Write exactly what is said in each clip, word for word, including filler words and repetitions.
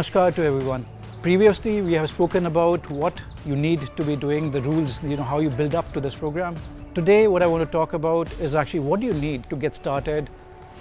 Namaskar to everyone. Previously, we have spoken about what you need to be doing, the rules, you know, how you build up to this program. Today, what I want to talk about is actually what do you need to get started.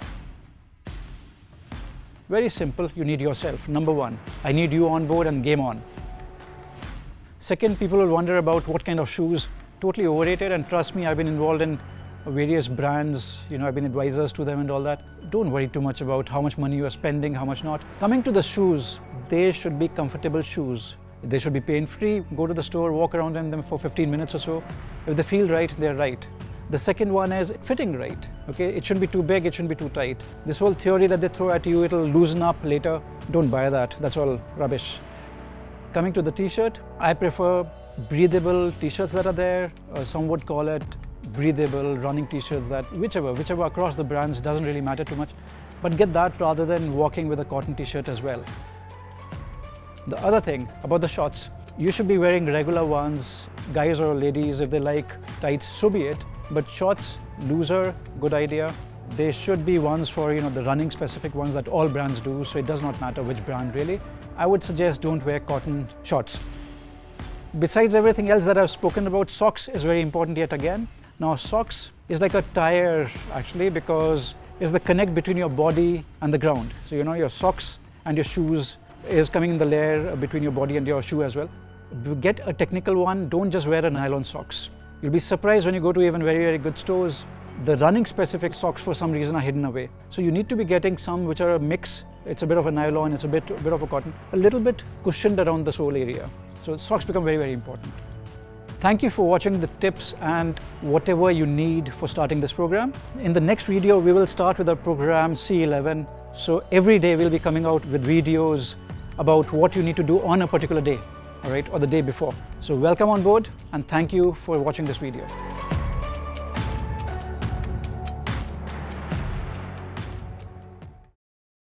Very simple, you need yourself. Number one, I need you on board and game on. Second, people will wonder about what kind of shoes. Totally overrated, and trust me, I've been involved in various brands, you know, I've been advisors to them and all that. Don't worry too much about how much money you are spending, how much not. Coming to the shoes, they should be comfortable shoes. They should be pain-free. Go to the store, walk around in them for fifteen minutes or so. If they feel right, they're right. The second one is fitting right, okay? It shouldn't be too big, it shouldn't be too tight. This whole theory that they throw at you, it'll loosen up later, don't buy that, that's all rubbish. Coming to the t-shirt, I prefer breathable t-shirts that are there. Uh, some would call it breathable running t-shirts, that whichever, whichever across the brands, doesn't really matter too much. But get that rather than walking with a cotton t-shirt as well. The other thing about the shorts, you should be wearing regular ones. Guys or ladies, if they like tights, so be it. But shorts, looser, good idea. They should be ones for, you know, the running specific ones that all brands do, so it does not matter which brand really. I would suggest don't wear cotton shorts. Besides everything else that I've spoken about, socks is very important yet again. Now socks is like a tire actually, because it's the connect between your body and the ground. So you know, your socks and your shoes is coming in the layer between your body and your shoe as well. Get a technical one, don't just wear a nylon socks. You'll be surprised when you go to even very, very good stores. The running specific socks for some reason are hidden away. So you need to be getting some which are a mix. It's a bit of a nylon, it's a bit, a bit of a cotton, a little bit cushioned around the sole area. So socks become very, very important. Thank you for watching the tips and whatever you need for starting this program. In the next video, we will start with our program C eleven. So every day we'll be coming out with videos about what you need to do on a particular day, all right, or the day before. So welcome on board and thank you for watching this video.